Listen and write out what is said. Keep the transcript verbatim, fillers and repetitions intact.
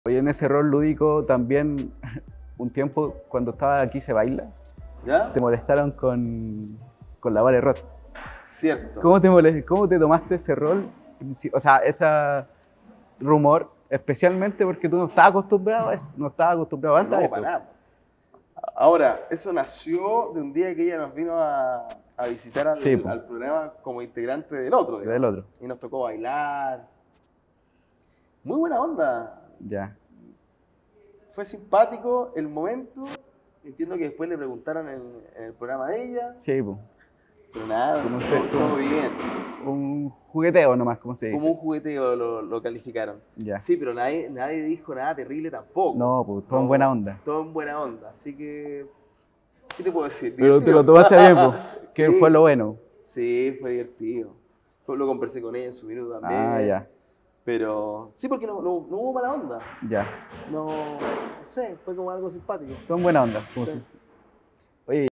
Oye, en ese rol lúdico también, un tiempo cuando estaba Aquí se baila, ¿Ya? te molestaron con, con la Vale Roth. Cierto. ¿Cómo te, molest- ¿Cómo te tomaste ese rol? O sea, ese rumor, especialmente porque tú no estabas acostumbrado a eso, no estabas acostumbrado antes a No, eso. para nada. Ahora, eso nació de un día que ella nos vino a, a visitar al, Sí, po. al programa como integrante del otro, digamos. Del otro. Y nos tocó bailar. Muy buena onda. Ya. Fue simpático el momento. Entiendo que después le preguntaron en, en el programa de ella. Sí, po. Pero nada, Como todo, se- todo como- bien. Un jugueteo nomás, como se dice. Como un jugueteo lo, lo calificaron. Ya. Sí, pero nadie, nadie dijo nada terrible tampoco. No, pues todo en buena onda. Todo en buena onda. Así que, ¿qué te puedo decir? Pero te Divertido. lo tomaste bien, pues. Que Sí. fue lo bueno. Sí, fue divertido. Lo conversé con ella en su minuto también. Ah, ya. Pero sí, porque no, no, no hubo mala onda. Ya. No, no sé, fue como algo simpático. Todo en buena onda. Como Sí. si-